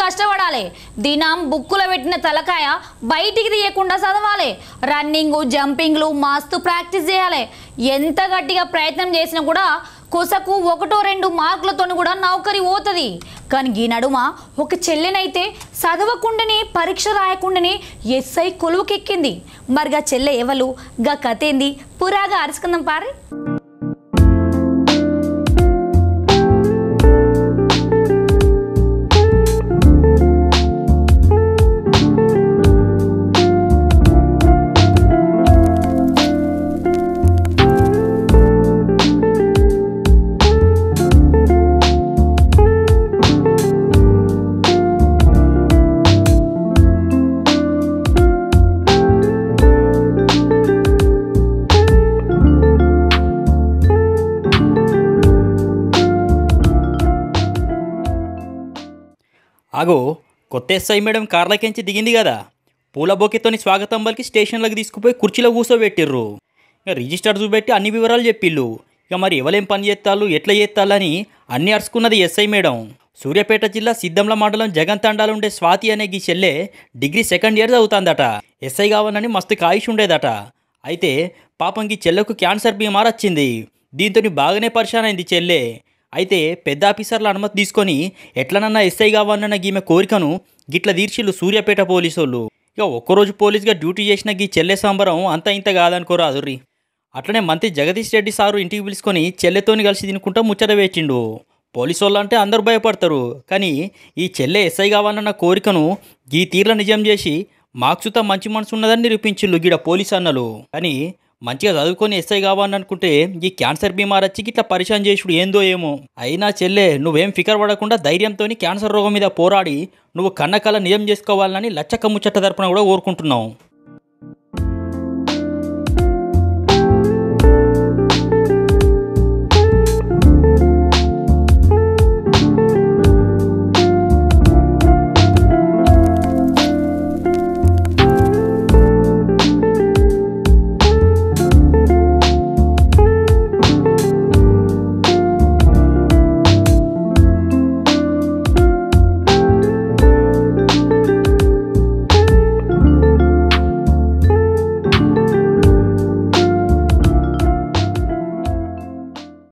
కష్టపడాలి. దినం బుక్కులో పెట్టిన తలకాయ బయటికి తీయకుండా చదవాలి. రన్నింగ్ జంపింగ్లు మస్తు ప్రాక్టీస్ చేయాలి. ఎంత గట్టిగా ప్రయత్నం చేసినా కూడా కొసకు 1-2 మార్కులతో కూడా నౌకరి పోతుంది. కానీ ఈ నడుమ ఒక చెల్లెనైతే చదవకుండానే పరీక్ష రాయకుండానే ఎస్ఐ కొలువుకెక్కింది. మరిగా చెల్లె ఎవలు గా కథ ఏంది పురాగా అరుచుకుందాం పారి. ఆగో కొత్త ఎస్ఐ మేడం కార్లకెంచి దిగింది కదా. పూల బొకేతోని స్వాగతం పలికి స్టేషన్లకు తీసుకుపోయి కుర్చీలో కూర్చోబెట్టిర్రు. ఇక రిజిస్టర్ చూపెట్టి అన్ని వివరాలు చెప్పిళ్ళు. ఇక మరి ఎవరేం పని చేస్తాళ్ళు ఎట్లా చేస్తాళ్ళని అన్నీ అరుచుకున్నది ఎస్ఐ మేడం. సూర్యాపేట జిల్లా సిద్దంల మండలం జగన్ తండాలు ఉండే స్వాతి అనే ఈ చెల్లె డిగ్రీ 2nd ఇయర్ చదువుతుందట. ఎస్ఐ కావాలని మస్తు కాయిష్ ఉండేదట. అయితే పాపం ఈ చెల్లెకు క్యాన్సర్ బీమార్ వచ్చింది. దీంతో బాగానే పరిశాన్ అయింది చెల్లె. అయితే పెద్ద ఆఫీసర్ల అనుమతి తీసుకొని ఎట్లనన్నా ఎస్ఐ కావాలన్న ఈమె కోరికను గిట్ల తీర్చిళ్ళు సూర్యాపేట పోలీసోళ్ళు. ఇక ఒక్కరోజు పోలీసుగా డ్యూటీ చేసిన ఈ చెల్లె సంబరం అంత ఇంత కాదనుకోరాదుర్రి. అట్లనే మంత్రి జగదీష్ రెడ్డి సారు ఇంటికి పిలుచుకొని చెల్లెతోని కలిసి తినుకుంటా ముచ్చట వేచిండు. పోలీసోళ్ళు అంటే అందరూ భయపడతారు. కానీ ఈ చెల్లె ఎస్ఐ కావాలన్న కోరికను ఈ తీర్ల నిజం చేసి మాక్సుతా మంచి మనసు ఉన్నదని నిరూపించిండు గీడ పోలీసు అన్నలు. కానీ మంచిగా చదువుకొని ఎస్ఐ కావాలని అనుకుంటే ఈ క్యాన్సర్ బీమార్ వచ్చి ఇట్లా పరిశాన్ చేసుడు ఏందో ఏమో. అయినా చెల్లె నువ్వేం ఫికర్ పడకుండా ధైర్యంతో క్యాన్సర్ రోగం మీద పోరాడి నువ్వు కన్నకల నిజం చేసుకోవాలని లచ్చక్క ముచ్చట తరపున కూడా కోరుకుంటున్నావు.